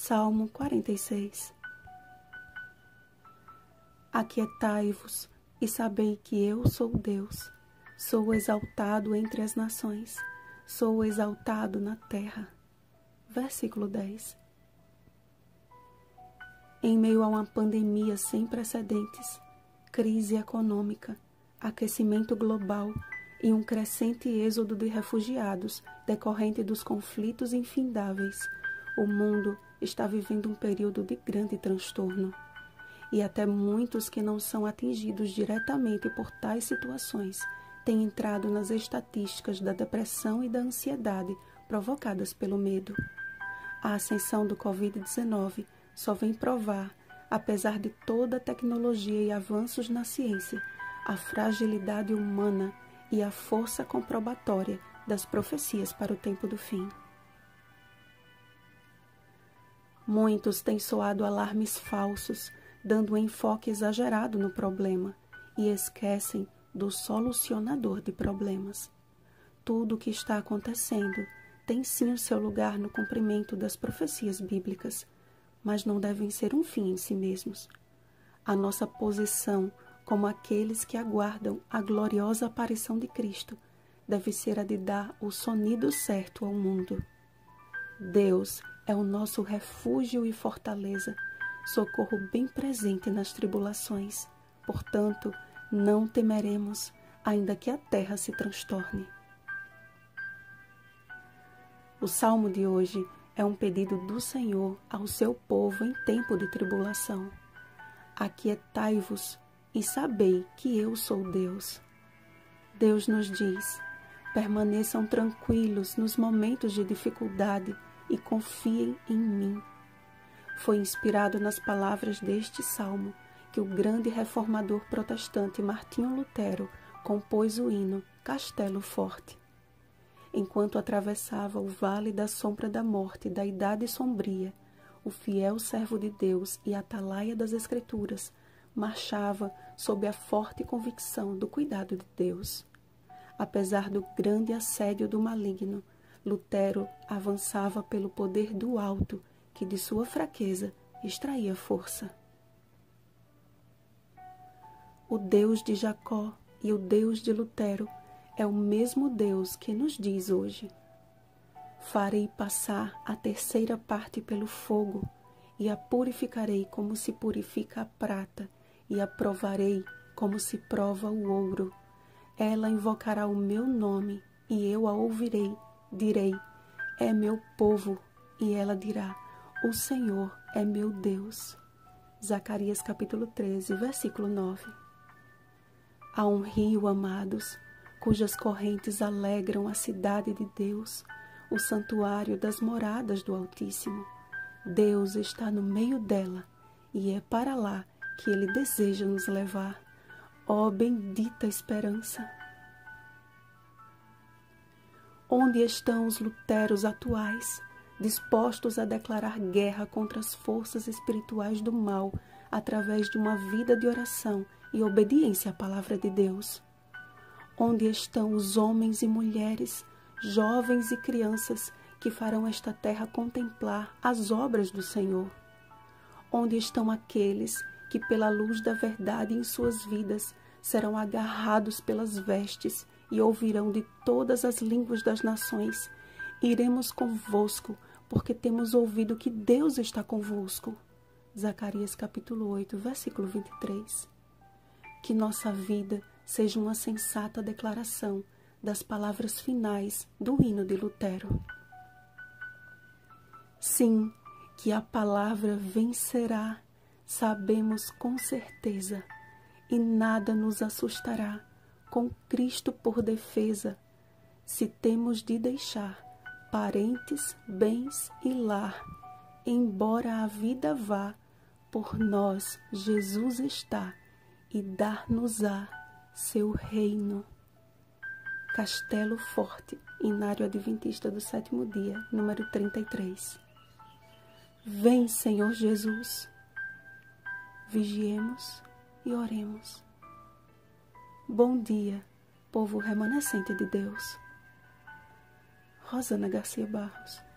Salmo 46. Aquietai-vos e sabei que eu sou Deus. Sou exaltado entre as nações. Sou exaltado na terra. Versículo 10. Em meio a uma pandemia sem precedentes, crise econômica, aquecimento global e um crescente êxodo de refugiados decorrente dos conflitos infindáveis, o mundo está vivendo um período de grande transtorno. E até muitos que não são atingidos diretamente por tais situações têm entrado nas estatísticas da depressão e da ansiedade provocadas pelo medo. A ascensão do Covid-19 só vem provar, apesar de toda a tecnologia e avanços na ciência, a fragilidade humana e a força comprobatória das profecias para o tempo do fim. Muitos têm soado alarmes falsos, dando um enfoque exagerado no problema e esquecem do solucionador de problemas. Tudo o que está acontecendo tem sim o seu lugar no cumprimento das profecias bíblicas, mas não devem ser um fim em si mesmos. A nossa posição como aqueles que aguardam a gloriosa aparição de Cristo deve ser a de dar o sonido certo ao mundo. Deus é o nosso refúgio e fortaleza, socorro bem presente nas tribulações. Portanto, não temeremos, ainda que a terra se transtorne. O salmo de hoje é um pedido do Senhor ao seu povo em tempo de tribulação. Aquietai-vos e sabei que eu sou Deus. Deus nos diz: permaneçam tranquilos nos momentos de dificuldade e confiem em mim. Foi inspirado nas palavras deste salmo que o grande reformador protestante Martinho Lutero compôs o hino Castelo Forte. Enquanto atravessava o vale da sombra da morte da idade sombria, o fiel servo de Deus e atalaia das Escrituras marchava sob a forte convicção do cuidado de Deus. Apesar do grande assédio do maligno, Lutero avançava pelo poder do alto, que de sua fraqueza extraía força. O Deus de Jacó e o Deus de Lutero é o mesmo Deus que nos diz hoje: farei passar a terceira parte pelo fogo, e a purificarei como se purifica a prata, e a provarei como se prova o ouro. Ela invocará o meu nome, e eu a ouvirei. Direi: é meu povo, e ela dirá: o Senhor é meu Deus. Zacarias capítulo 13, versículo 9. Há um rio, amados, cujas correntes alegram a cidade de Deus, o santuário das moradas do Altíssimo. Deus está no meio dela, e é para lá que Ele deseja nos levar. Ó bendita esperança! Onde estão os luteros atuais, dispostos a declarar guerra contra as forças espirituais do mal, através de uma vida de oração e obediência à palavra de Deus? Onde estão os homens e mulheres, jovens e crianças, que farão esta terra contemplar as obras do Senhor? Onde estão aqueles que, pela luz da verdade em suas vidas, serão agarrados pelas vestes e ouvirão de todas as línguas das nações: iremos convosco, porque temos ouvido que Deus está convosco. Zacarias capítulo 8, versículo 23. Que nossa vida seja uma sensata declaração das palavras finais do hino de Lutero. Sim, que a palavra vencerá, sabemos com certeza, e nada nos assustará, com Cristo por defesa, se temos de deixar parentes, bens e lar, embora a vida vá, por nós Jesus está, e dar-nos-á seu reino. Castelo Forte, Inário Adventista do Sétimo Dia, número 33. Vem, Senhor Jesus. Vigiemos e oremos. Bom dia, povo remanescente de Deus. Rosana Garcia Barros.